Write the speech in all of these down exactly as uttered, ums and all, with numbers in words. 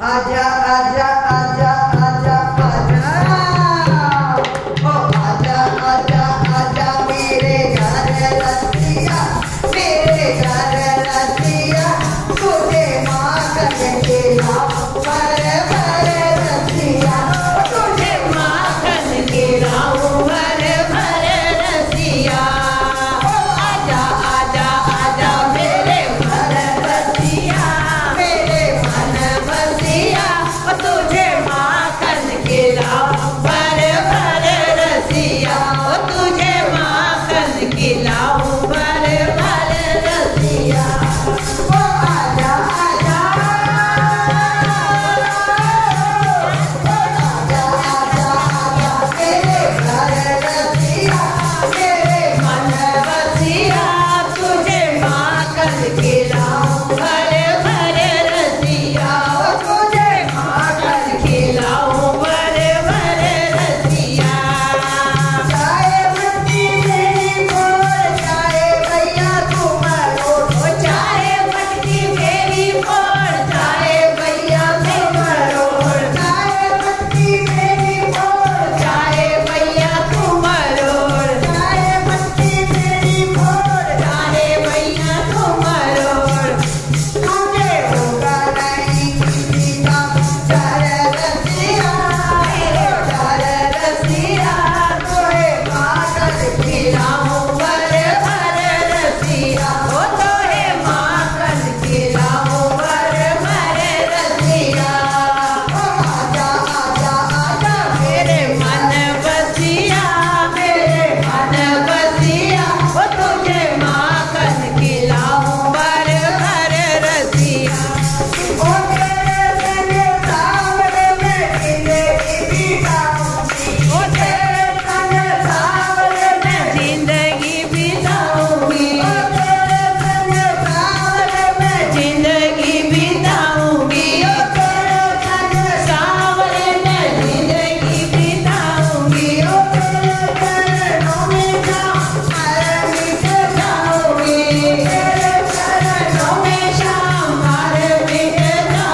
आजा आजा आजा आजा आजा ओ आजा आजा आजा मेरे घर रसिया मेरे घर रसिया तुझे माखन खिलाऊं भर भर रसिया तुझे माखन खिलाऊं भर भर रसिया ओ आजा आजा आजा मेरे घर रसिया मेरे मन बसिया तुझे माखन खिलाऊं भर भर रसिया तुझे माखन खिलाऊं भर भर रसिया ओ आजा आजा ओ आजा आजा आजा मेरे घर रसिया मेरे मन बसिया तुझे माखन खिलाऊं भर भर रसिया तुझे माखन खिलाऊं भर भर रसिया चाहे मट्टी मेरी फोड़ चाहे भैया तुम रोड चाहे मट्टी मेरी फोड़ चाहे भैया तुम रोड चाहे मट्टी मेरी फोड़ चाहे भैया तुम रोड चाहे मट्टी मेरी फोड़ चाहे भैया तुम रोड तुझे होगा नहीं किसी का डर रसिया डर रसिया तोहे माखन खिलाऊं भर भर रसिया ओ तोहे माखन खिलाऊं भर भर रसिया ओ आजा आजा आजा मेरे मन बसिया मेरे मन बसिया ओ तुझे माखन खिलाऊं भर भर रसिया ओ तेरे संग सावरे में जिंदगी बिताऊंगी ओ तेरे संग सावरे में जिंदगी बिताऊंगी ओ तेरे संग सावरे में जिंदगी बिताऊंगी ओ तेरे संग सावरे में जिंदगी बिताऊंगी ओ तेरे चरणों में शाम हर मिट जाऊंगी तेरे चरणों में शाम हर मिट जाऊंगी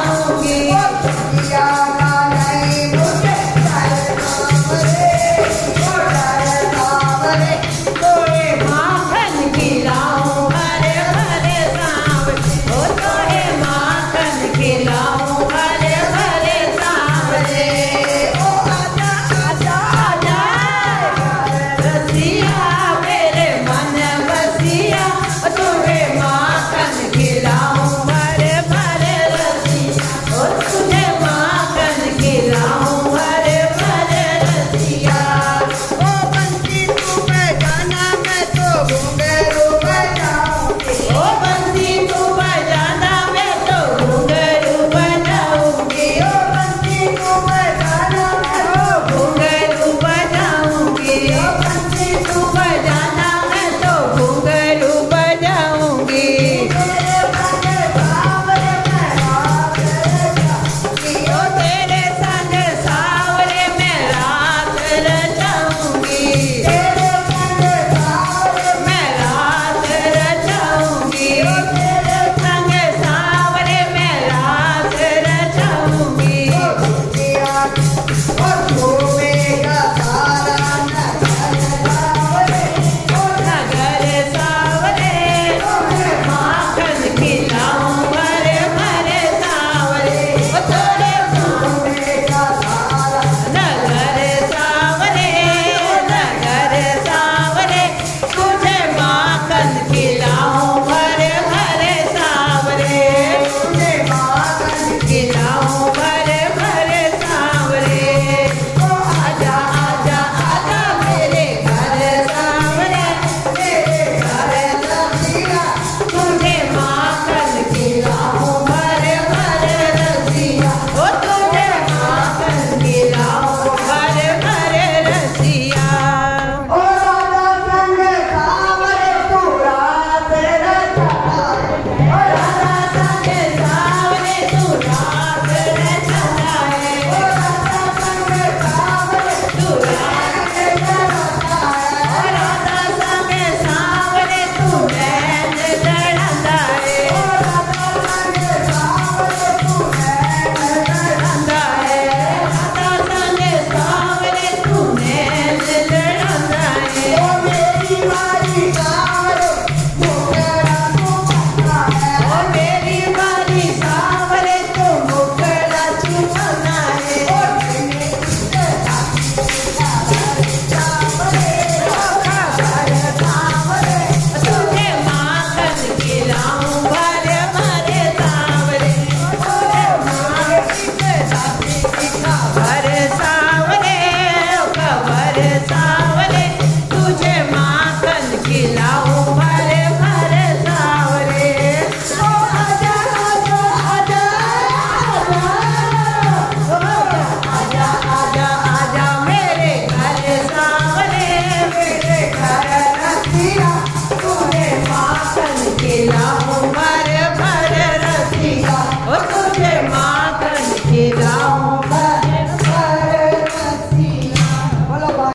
जाऊं